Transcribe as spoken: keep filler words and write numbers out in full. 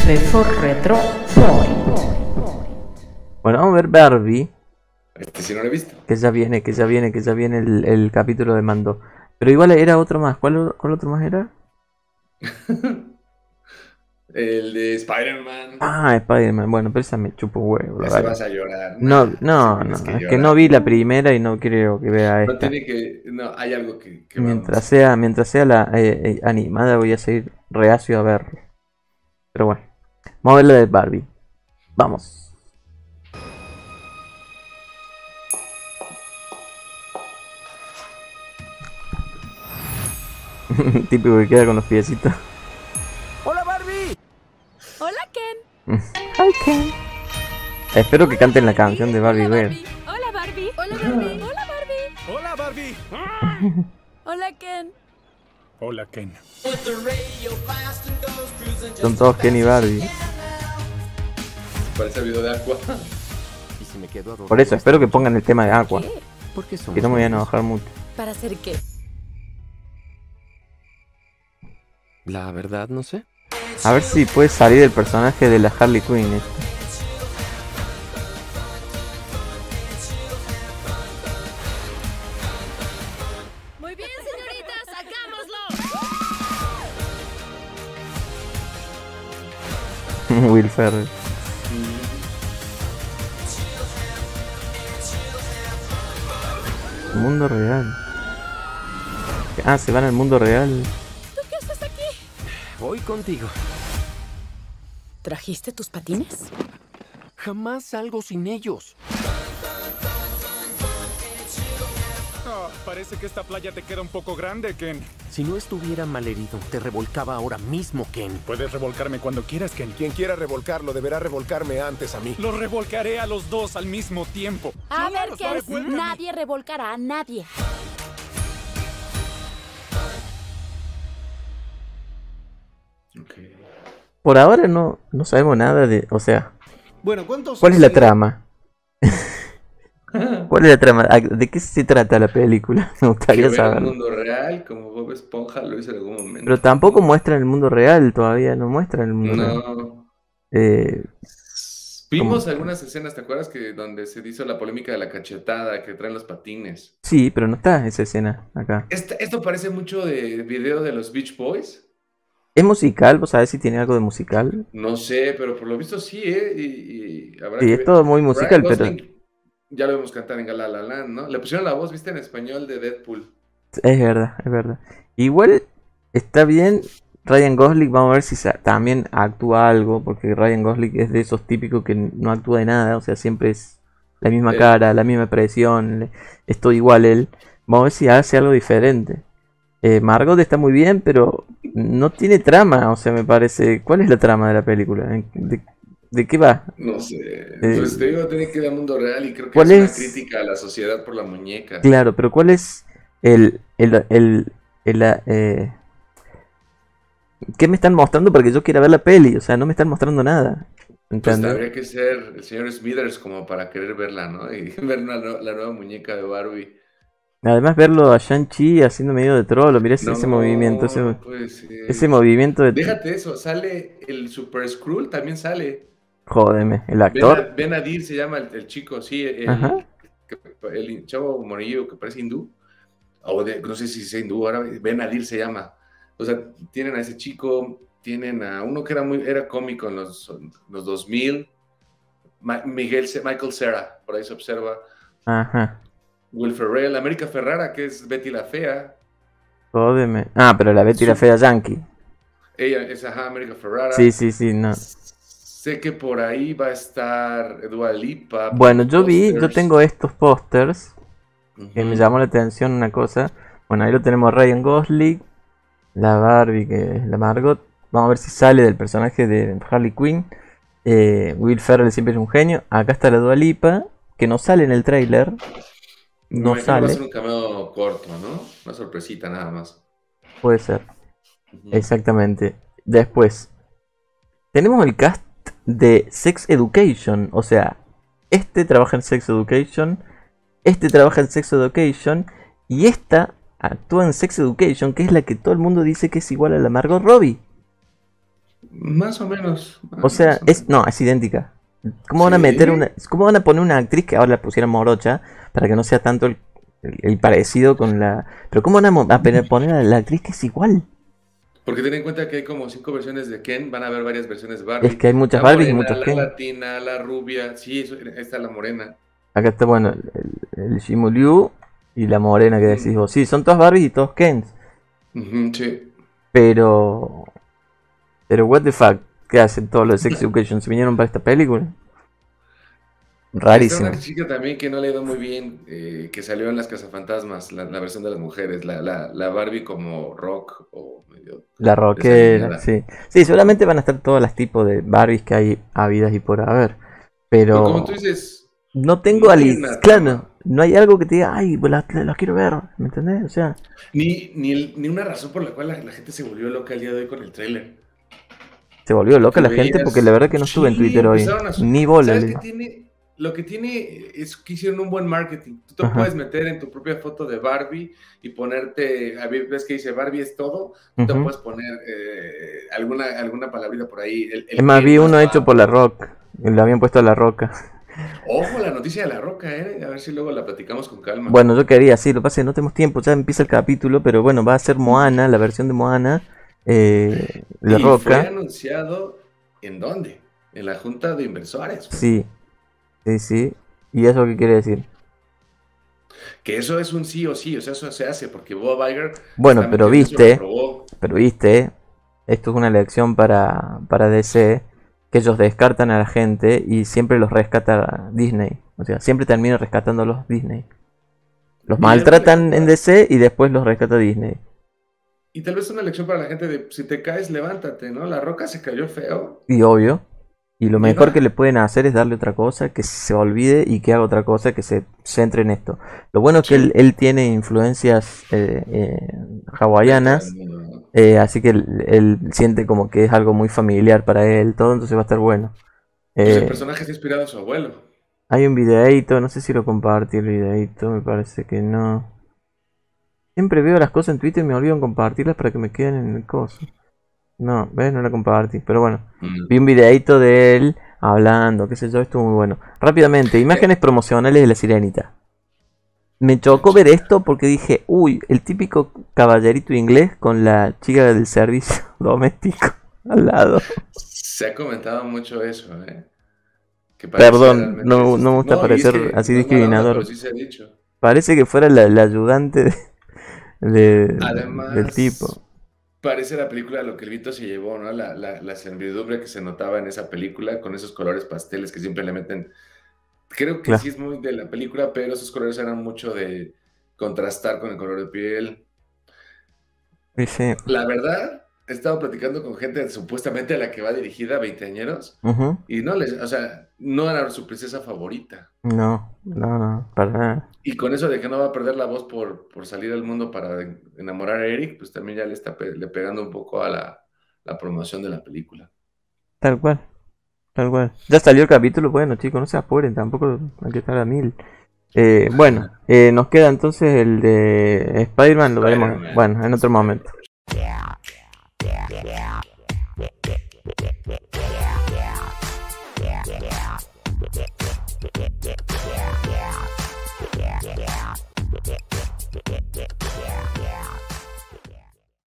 Profesor Retro Point. Bueno, vamos a ver Barbie. Este sí no lo he visto. Que ya viene, que ya viene, que ya viene el, el capítulo de Mando. Pero igual era otro más. ¿Cuál, cuál otro más era? El de Spider-Man. Ah, Spider-Man. Bueno, pero esa me chupo un huevo. Ese vas a llorar. No, Nah, no, sí no. tienes que Es que llorar. no vi la primera y no quiero que vea No esta. tiene que. No, hay algo que. que Mientras vamos. sea, mientras sea la eh, eh, animada voy a seguir reacio a verlo. Pero bueno. Vamos a ver la de Barbie. Vamos. Típico que queda con los piecitos. ¡Hola, Barbie! Hola, Ken. Hi, Ken. Espero que canten la canción de Barbie Hola, Girl. Hola, Barbie. Hola, Barbie. Hola, Barbie. ¡Hola, Barbie! Hola, Ken. Hola, Ken. Son todos Ken y Barbie. Parece el video de Aqua. ¿Y si me quedo a dormir? Por eso, espero que pongan el tema de Aqua. ¿Qué? ¿Por qué somos Que no me voy a novios? enojar mucho. ¿Para hacer qué? La verdad, no sé. A ver si puede salir el personaje de la Harley Quinn. este. Muy bien, señoritas, sacámoslo. Will Ferrell. Mundo real. Ah, se van al mundo real. ¿Tú qué haces aquí? Voy contigo. ¿Trajiste tus patines? Jamás salgo sin ellos. Ah, parece que esta playa te queda un poco grande, Ken. Si no estuviera malherido, te revolcaba ahora mismo, Ken. Puedes revolcarme cuando quieras, Ken. Quien quiera revolcarlo deberá revolcarme antes a mí. Los revolcaré a los dos al mismo tiempo. A No, ver, los Ken, revuélcame. nadie revolcará a nadie. Ok. Por ahora no, no sabemos nada de... O sea, Bueno, ¿cuántos? ¿cuál es la trama? ¿Cuál es la trama? ¿A- ¿De qué se trata la película? Me Que gustaría ver el saber. mundo real, como Bob Esponja lo hizo en algún momento. Pero tampoco muestran el mundo real todavía, no muestran el mundo real. No. Eh, Vimos ¿Cómo? algunas escenas, ¿te acuerdas? Que donde se hizo la polémica de la cachetada que traen los patines. sí, pero no está esa escena acá. Esta- esto parece mucho de video de los Beach Boys. ¿Es musical? ¿Vos sabés si tiene algo de musical? No sé, pero por lo visto sí, ¿eh? Y, y habrá Sí, que es ver. todo muy musical, Ryan pero Gosling, ya lo vimos cantar en La La Land, ¿no? Le pusieron la voz, ¿viste? En español de Deadpool. es verdad, es verdad. Igual está bien Ryan Gosling, vamos a ver si sa- también actúa algo, porque Ryan Gosling es de esos típicos que no actúa de nada, o sea, siempre es la misma Eh. cara, la misma expresión, le- es todo igual él. Vamos a ver si hace algo diferente. Eh, Margot está muy bien, pero no tiene trama, o sea, me parece. ¿Cuál es la trama de la película? ¿En- ¿De, de qué va? No sé. Pues te digo, tiene que ir al mundo real y creo que ¿Cuál es una es? crítica a la sociedad por la muñeca. Claro, pero ¿cuál es el, el, el, el, eh, ¿qué me están mostrando para que yo quiera ver la peli? O sea, no me están mostrando nada. Pues ¿Entendés? habría que ser el señor Smithers como para querer verla, ¿no? Y ver una nue- la nueva muñeca de Barbie. Además verlo a Shang-Chi haciendo medio de trollo, mira ese, No, ese movimiento, ese, no puede ser. ese movimiento de... Déjate eso, sale el Super Skrull, también sale. Jódeme, el Ben, actor. Ben Adir se llama el, el chico, sí, el, Ajá. que- el chavo morillo que parece hindú. O de- no sé si es hindú, ahora Ben Adir se llama. O sea, tienen a ese chico, tienen a uno que era muy era cómico en los, los dos mil, Ma- Miguel, Ce- Michael Cera, por ahí se observa. Ajá. Will Ferrell, América Ferrara, que es Betty la Fea. Jódeme. Ah, pero la Betty la Su- fea yankee. Ella es, ajá, América Ferrara. Sí, sí, sí, no. Sé que por ahí va a estar Dua Lipa. por Bueno, los yo vi, yo pósters. tengo estos pósters que me Ujú. llamó la atención una cosa. Bueno, ahí lo tenemos a Ryan Gosling, la Barbie, que es la Margot. Vamos a ver si sale del personaje de Harley Quinn. Eh, Will Ferrell siempre es un genio. Acá está la Dua Lipa, que no sale en el tráiler. No Me imagino que va a sale, ser un cameo corto, ¿no? Una sorpresita nada más. puede ser. Ujú. Exactamente. Después, tenemos el cast de Sex Education. O sea, este trabaja en Sex Education, este trabaja en Sex Education y esta actúa en Sex Education, que es la que todo el mundo dice que es igual a la Margot Robbie. Más o menos. más- O sea, más o es menos. no, es idéntica. ¿Cómo van a Sí. meter una, cómo van a poner una actriz que ahora la pusieron morocha para que no sea tanto el, el- el parecido con la, pero cómo van a, mo- a poner poner a la actriz que es igual? Porque ten en cuenta que hay como cinco versiones de Ken, van a haber varias versiones de Barbie. Es que hay muchas La Barbies y morena, muchos la Ken. latina, la rubia, sí, eso, ahí está la morena. Acá está bueno el, el Shimu Liu y la morena que Mm. decís vos. Sí, son todas Barbies y todos Kens. Ujú, sí. Pero pero what the fuck, ¿qué hacen todos los Sex Education? ¿Se vinieron para esta película? Está Rarísimo. una chica también que no le ha ido muy bien, eh, que salió en Las Cazafantasmas, la, la versión de las mujeres, la, la, la Barbie como rock o medio La rockera, desaliñada. sí. Sí, seguramente van a estar todos los tipos de Barbies que hay habidas y por haber. Pero como Pero tú dices, no tengo no ali- tiene una claro, trama, no hay algo que te diga, ay, pues la, la- la quiero ver, ¿me entendés? O sea, ni, ni, el- ni una razón por la cual la, la gente se volvió loca el día de hoy con el tráiler. se volvió loca Que la gente porque la veías, verdad que no estuve en sí, Twitter hoy. empezaron a... su- Ni bola. ¿Sabes le- qué tiene? Lo que tiene es que hicieron un buen marketing. Tú te Ajá. puedes meter en tu propia foto de Barbie y ponerte, a ver, ves que dice Barbie es todo, tú te Ujú. puedes poner eh, alguna, alguna palabrita por ahí. El, el Es más, Ken vi más uno hecho guapo. por La Rock. Le habían puesto a La Roca. Ojo, la noticia de La Roca, ¿eh? A ver si luego la platicamos con calma. Bueno, yo quería, sí, lo que pasa es que no tenemos tiempo, ya empieza el capítulo, pero bueno, va a ser Moana, la versión de Moana, eh, La y fue Roca. anunciado, ¿en dónde? En la Junta de Inversores. pues. Sí, sí, sí. ¿Y eso qué quiere decir? Que eso es un sí o sí, o sea, eso se hace porque Bob Iger Bueno, está pero metido en eso, viste, lo aprobó. pero viste, esto es una elección para, para D C, que ellos descartan a la gente y siempre los rescata Disney. O sea, siempre termina rescatándolos Disney. Los Y es una maltratan elección en para- D C y después los rescata Disney. Y tal vez una lección para la gente de si te caes, levántate, ¿no? La Roca se cayó feo. Y obvio. Y lo Y mejor va. que le pueden hacer es darle otra cosa, que se olvide y que haga otra cosa, que se centre en esto. Lo bueno es que Sí. él, él tiene influencias eh, eh, hawaianas, Dentro del mundo. eh, así que él, él siente como que es algo muy familiar para él, todo, entonces va a estar bueno. Pues el Eh, personaje está inspirado en su abuelo. hay un videíto, no sé si lo compartí el videíto, me parece que no. Siempre veo las cosas en Twitter y me olvido en compartirlas para que me queden en el coso. No, ¿ves? No la compartí, pero bueno. Mm. Vi un videíto de él hablando, qué sé yo, estuvo muy bueno. Rápidamente, imágenes promocionales de La Sirenita. Me chocó ver esto porque dije, uy, el típico caballerito inglés con la chica del servicio doméstico al lado. Se ha comentado mucho eso, ¿eh? Que parece Perdón, realmente no, es- no me gusta y es parecer que así no es mala onda, discriminador. pero sí se ha dicho. Parece que fuera la, la ayudante de, de- Además, del tipo. parece la película lo que el Vito se llevó, ¿no? La, la, la servidumbre que se notaba en esa película con esos colores pasteles que siempre le meten. Creo que Claro. sí es muy de la película, pero esos colores eran mucho de contrastar con el color de piel. Y sí, La verdad, he estado platicando con gente supuestamente a la que va dirigida, veinteañeros, ujú. y no les, o sea, no era su princesa favorita. No, no, no, para nada. Y con eso de que no va a perder la voz por, por salir al mundo para enamorar a Eric, pues también ya le está pe- le pegando un poco a la, la promoción de la película. Tal cual, tal cual. Ya salió el capítulo, bueno chicos, no se apuren, tampoco hay que estar a mil. Eh, bueno, eh, nos queda entonces el de Spider-Man, lo veremos, Spider-Man. bueno, en otro momento.